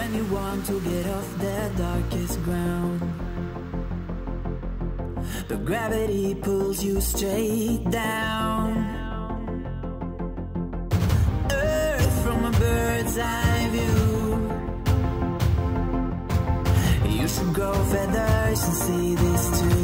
when you want to get off the darkest ground. But gravity pulls you straight down. Earth from a bird's eye view. You should grow feathers and see this too.